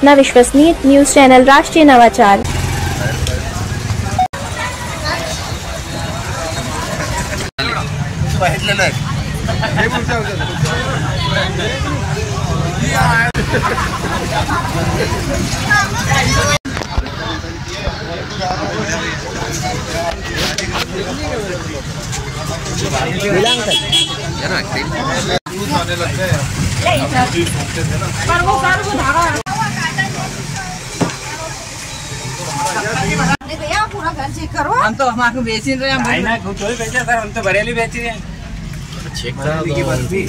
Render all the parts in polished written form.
अपना विश्वसनीय news channel राष्ट्रीय नवाचार। पूरा घर चेक करो। हम तो हमारे बेच ही रहे हैं ना, कुछ और बेचा सर, हम तो बरेली बेच रहे हैं। चेक करा दो की बात भी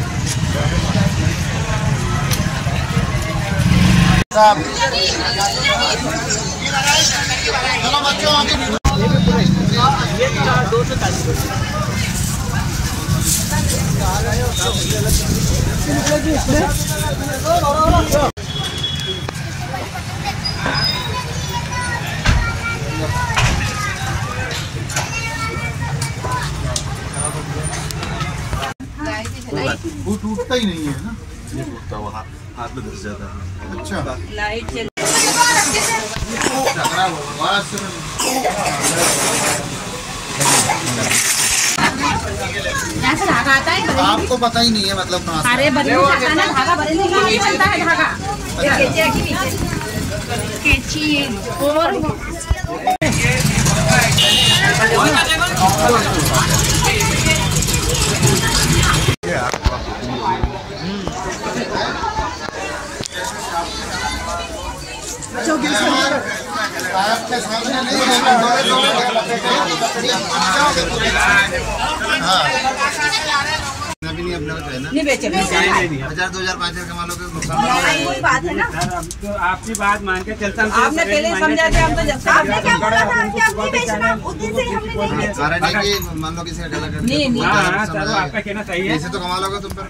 साहब। चलो बच्चों ये 240 वो टूटता ही नहीं है ना, ये टूटता हुआ हाथ में घुस जाता है। अच्छा लाइट चल धागा आता है, आपको पता ही नहीं है मतलब कहाँ से? अरे धागा बरेली का नहीं बनता है धागा। कैची और आपके सामने नहीं बेचे 1000 2000 5000 कमा लोगे, नुकसान कोई बात है ना। तो आपकी बात मान के चलता हूं। आपने पहले समझा थे, हम तो जब आपने क्या बोला था कि आपने बेचना, उस दिन से हमने नहीं बेचा। कारण है कि मान लो किसी का गला कट नहीं हां सर, आपका कहना सही है। ऐसे तो कमा लोगे तुम पर।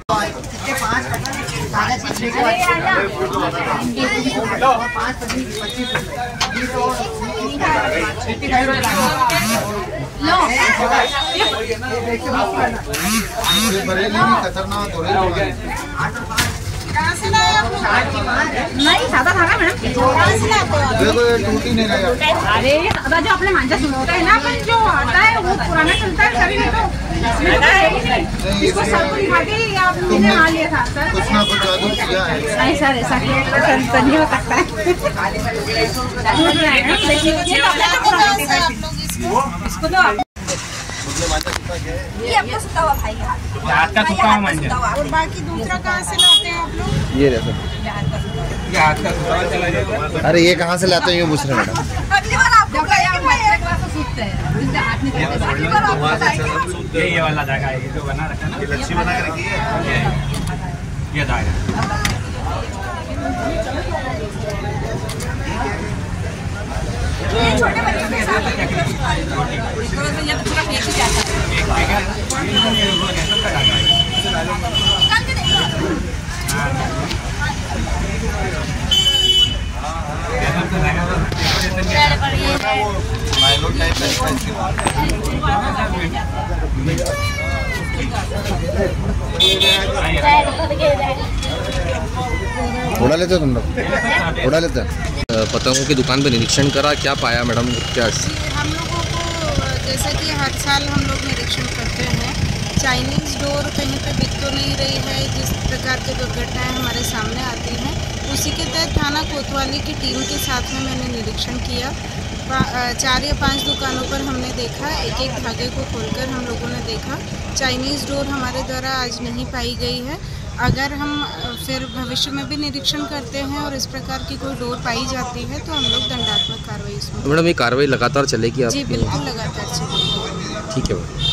बरेली में खतरनाक हो रही है। नहीं सादा धागा मैडम, देखो ये टूट ही नहीं रहा। अरे सादा जो अपने मांझा सुनता है ना, अपन जो आता है वो पुराना चलता है सभी में। तो इसको सर को दिखा के आपने मान लिया था सर, कुछ ना कुछ जादू किया है। नहीं सर, ऐसा नहीं हो सकता है। इसको तो ये आपको सुता हुआ भाई हाथ का सुता हुआ मांझा, और बाकी दूसरा कहाँ से लाते हैं आप लोग? ये देखो, ये हाथ का सुता हुआ चला जाएगा। अरे ये कहाँ से लाते हैं, यूँ पूछ रहे मैडम। अगली बार आपको सूखते हैं, ये वाला धागा है, ये जो बना रखा ना, लच्छी बना के रखी है ये धागा। ये छोटे बच्चों के साथ ये तो पूरा फेंक ही जाता है। उड़ा लेते हो तुम लोग? उड़ा लेते हैं। पतंगों की दुकान पे निरीक्षण करा, क्या पाया मैडम? क्या हम लोगों को जैसा कि हर साल हम लोग निरीक्षण करते हैं, चाइनीज़ डोर कहीं पे बिक तो नहीं रही है। जिस प्रकार की दुर्घटनाएं हमारे सामने आती हैं, उसी के तहत थाना कोतवाली की टीम के साथ में मैंने निरीक्षण किया। 4 या 5 दुकानों पर हमने देखा, एक एक धागे को खोलकर हम लोगों ने देखा। चाइनीज़ डोर हमारे द्वारा आज नहीं पाई गई है। अगर हम फिर भविष्य में भी निरीक्षण करते हैं और इस प्रकार की कोई डोर पाई जाती है तो हम लोग दंडात्मक कार्रवाई इसमें। मैडम ये कार्रवाई लगातार चलेगी? जी बिल्कुल लगातार चलेगी। ठीक है।